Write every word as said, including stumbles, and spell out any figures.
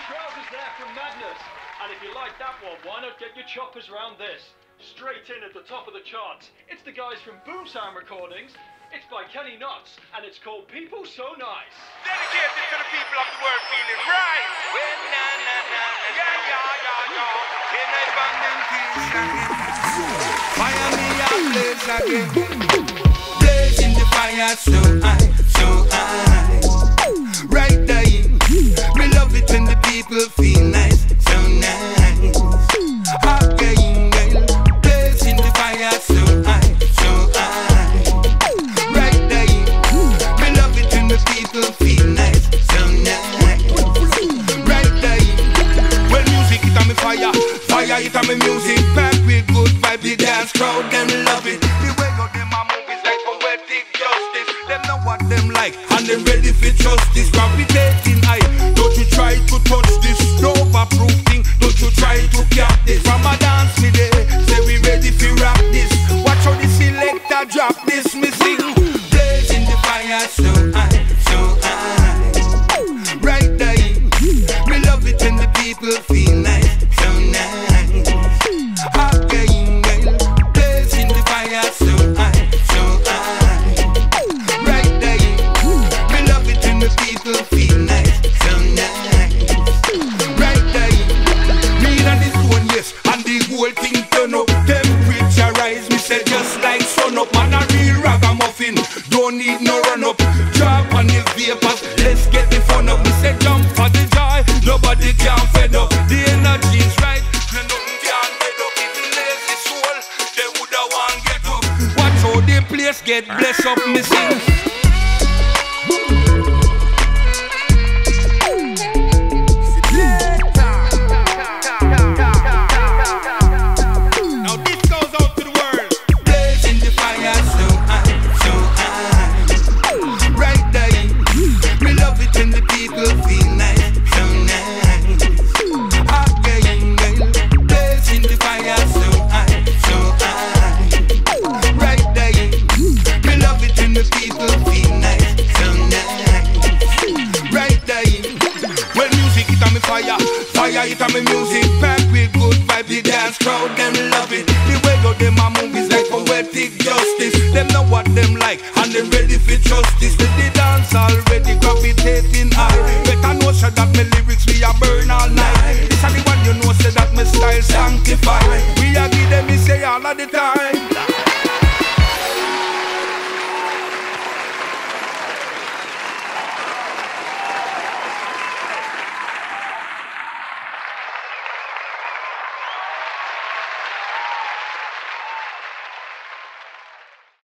Trousers there from Madness. And if you like that one, why not get your choppers round this? Straight in at the top of the charts. It's the guys from Boomsound Recordings. It's by Kenny Knotts, and it's called People So Nice. Dedicated to the people of the world feeling right. Well, na na na na. Yeah, yeah, yeah, yeah. Can I bang them things again? Fire me up, blaze again. Blaze in the fire so high, so high. Right there, me love it when the people feel nice, so nice. Okay, well, blaze in the fire so high, so high. Right there, me love it when the people feel nice, so nice. Right there, well, music it on me fire, fire it on me music. Back with good vibe, the dance crowd them love it. The way of them a movies like poetic justice. Them know what them like and them ready for justice. Gravitating high, don't you try to touch this. No overproof thing, don't you try to cap this. From a dance me there, say we ready for rap this. Watch how the selector drop this, me sing. Blaze in the fire so high, so high. Right there, me love it when the people feel nice, so nice. Okay, well, blaze in the fire so high, so high. Right there, me love it when the people feel nice, so nice. Right there, me and this one, yes, and the whole thing turn up. Temperature rise, me say just like sun up. Man a real ragamuffin, don't need no run up. Drop on the vapors, let's get the fun up. Me say jump for the joy, nobody can fed up. The energy is right, and nothing can get up. Even lazy soul, they woulda want get up. Watch how the place get blessed up, me sing. Now this goes out to the world. Blaze in the fire so high, so high. Right there, me love it when the people feel nice, so nice. Okay, well, blaze in the fire so high, so high. Right there, me love it when the people feel nice, so nice. Right there, well, music it on me fire, fire it on me music. Pack with good vibe, the dance crowd them love it. The way go them a movies like poetic justice. Them know what them like and them ready for justice. Let the dance already gravitating high. Better know say that my lyrics we a burn all night. This are the one you know say that my style sanctified. We a give them me say all of the time.